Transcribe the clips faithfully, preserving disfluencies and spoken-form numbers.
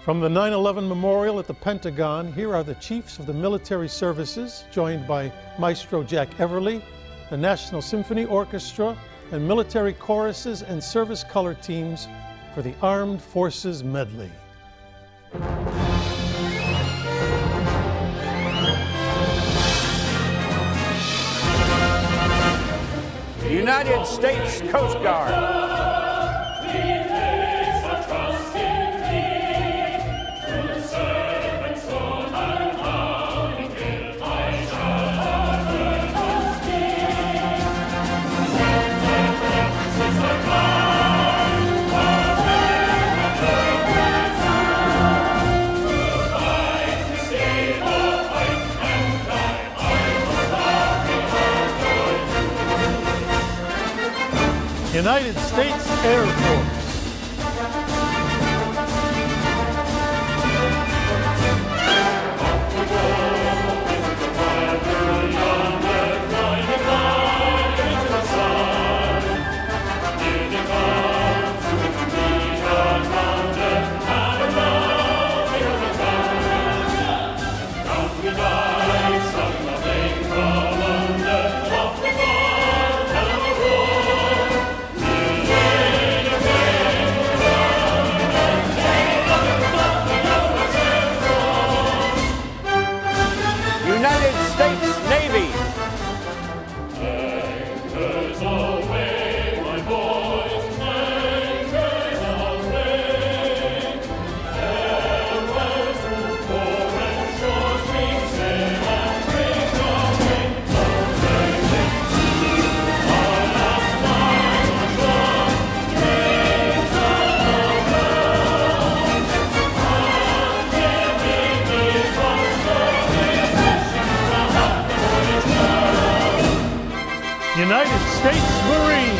From the nine eleven Memorial at the Pentagon, here are the chiefs of the military services, joined by Maestro Jack Everly, the National Symphony Orchestra, and military choruses and service color teams for the Armed Forces Medley. United States Coast Guard. United States Air Force. United States Navy. Anchors aweigh, my boys, anchors aweigh. Farewell to foreign shores, we sail and break away. Away with our last flight on shore, dreams of the world. Unending is one story. United States Marines.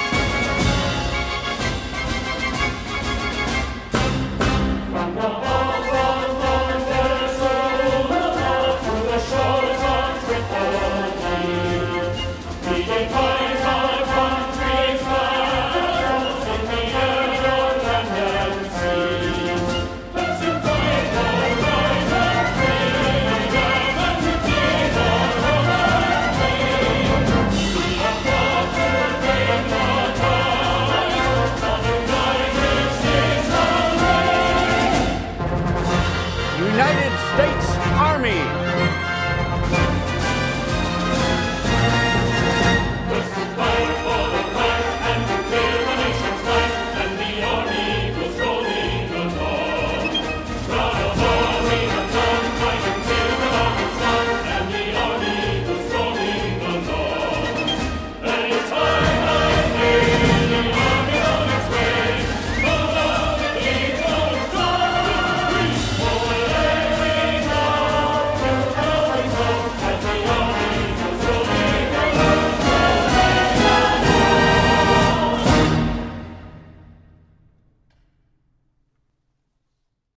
From the halls of London, so aloft to the shores of Tripoli, we define our country's battles in the air of land and sea. Let's fight for right and freedom, and to keep our honor clean. We have got to break the ties of the United States of America. United States Army.